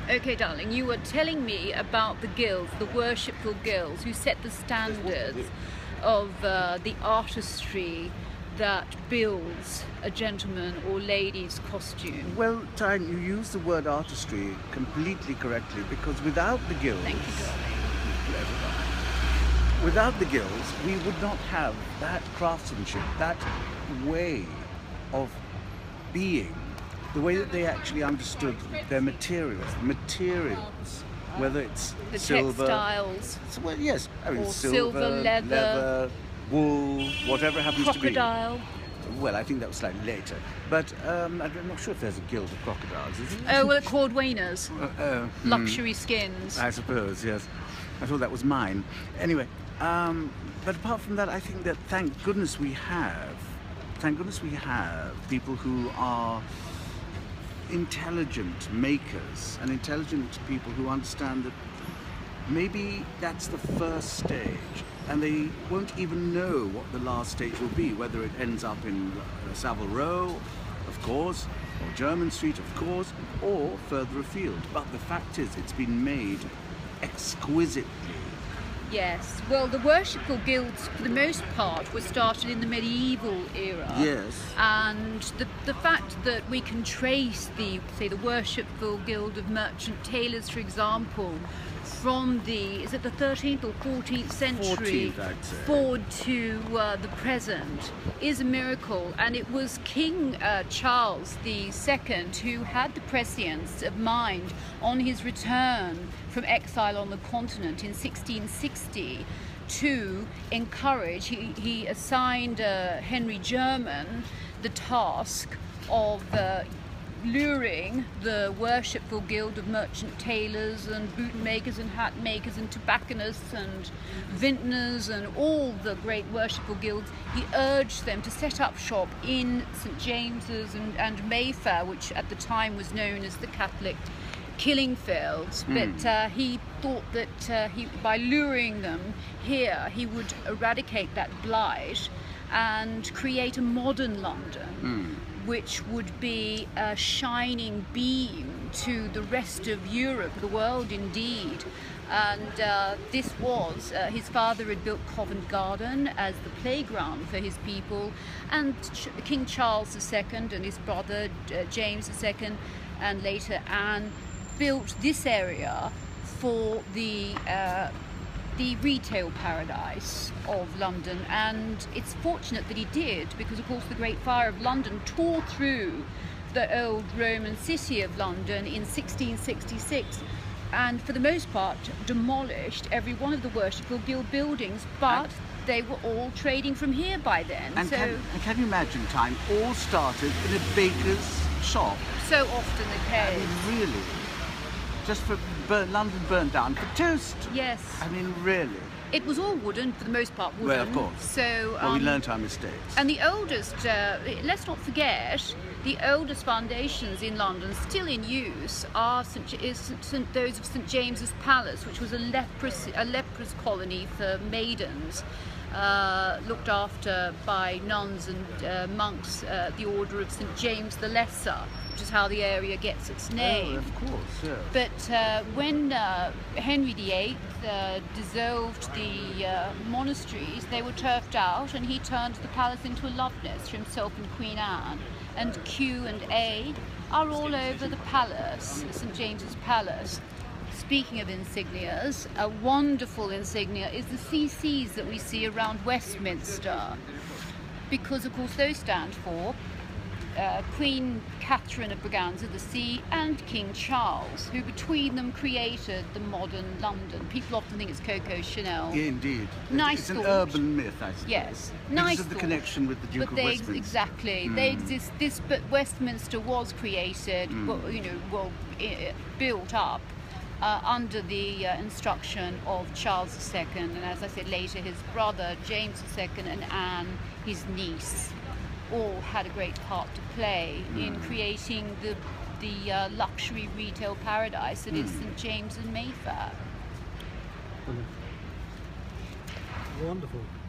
Okay, darling, you were telling me about the guilds, the worshipful guilds, who set the standards of the artistry that builds a gentleman or lady's costume. Well, Tyne, you use the word artistry completely correctly, because without the guilds... Thank you, darling. Without the guilds, we would not have that craftsmanship, that way of being, the way that they actually understood their materials, whether it's The silver, textiles, well, yes, I mean, or silver, leather, wool, whatever happens crocodile. to be. Well, I think that was slightly later, but I'm not sure if there's a guild of crocodiles, is there? Oh, well, cordwainers, luxury skins. I suppose, yes. I thought that was mine. Anyway, but apart from that, I think that thank goodness we have people who are intelligent makers and intelligent people who understand that maybe that's the first stage, and they won't even know what the last stage will be, whether it ends up in Savile Row, of course, or Jermyn Street, of course, or further afield. But the fact is, it's been made exquisitely. Yes, well, the worshipful guilds, for the most part, were started in the medieval era. Yes. And the fact that we can trace the worshipful guild of merchant tailors, for example, from is it the 13th or 14th century 14th, I'd say, forward to the present, is a miracle. And it was King Charles II who had the prescience of mind on his return from exile on the continent in 1660 to encourage, he assigned Henry Jermyn the task of luring the worshipful guild of merchant tailors and bootmakers and hat makers and tobacconists and vintners and all the great worshipful guilds. He urged them to set up shop in St James's and Mayfair, which at the time was known as the Catholic killing fields, but he thought that by luring them here, he would eradicate that blight and create a modern London, which would be a shining beam to the rest of Europe, the world indeed. And this was, his father had built Covent Garden as the playground for his people, and King Charles II and his brother James II and later Anne built this area for the retail paradise of London. And it's fortunate that he did, because of course the Great Fire of London tore through the old Roman city of London in 1666 and for the most part demolished every one of the worshipful guild buildings, but they were all trading from here by then. And so can you imagine, Tyne, all started in a baker's shop? So often the case. I mean, really? Just for London burnt down for toast. Yes. I mean, really. It was all wooden, for the most part wooden. Well, of course. So, well, we learnt our mistakes. And the oldest, let's not forget, the oldest foundations in London still in use are those of St James's Palace, which was a leprous colony for maidens, looked after by nuns and monks, the order of St James the Lesser, which is how the area gets its name. Oh, of course, yeah. But when Henry VIII dissolved the monasteries, they were turfed out, and he turned the palace into a love nest for himself and Queen Anne. And Q and A are all over the palace, St James's Palace. Speaking of insignias, a wonderful insignia is the CCs that we see around Westminster, because of course those stand for Queen Catherine of Braganza, the C, and King Charles, who between them created the modern London. People often think it's Coco Chanel. Yeah, indeed. Nice it's an thought. Urban myth, I suppose. Yes, nice. Because of the connection with the Duke of Westminster. Exactly. They exist. But Westminster was created, built up under the instruction of Charles II, and as I said later, his brother James II and Anne, his niece, all had a great part to play in creating the luxury retail paradise that is St James and Mayfair. Wonderful.